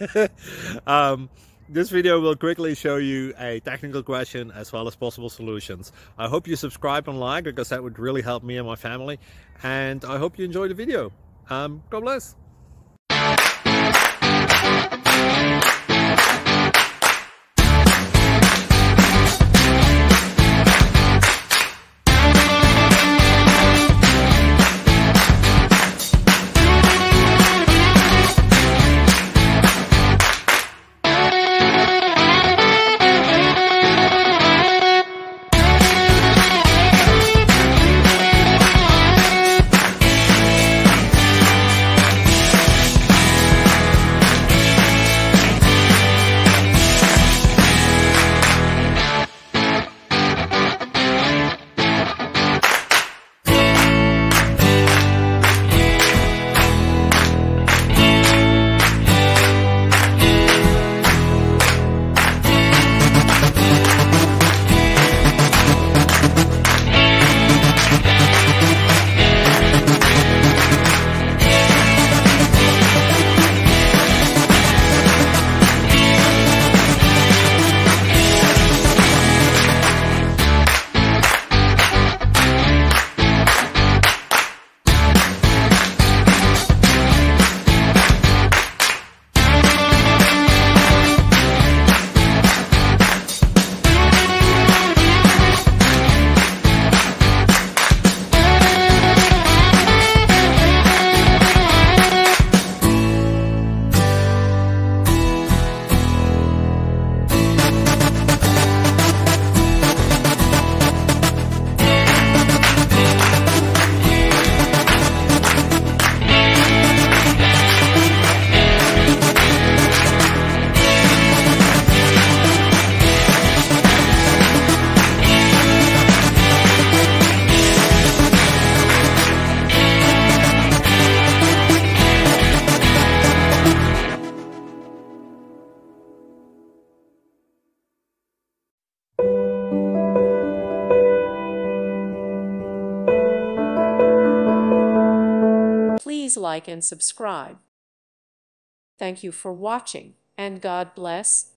This video will quickly show you a technical question as well as possible solutions. I hope you subscribe and like, because that would really help me and my family. And I hope you enjoy the video. God bless. Please like and subscribe. Thank you for watching, and God bless.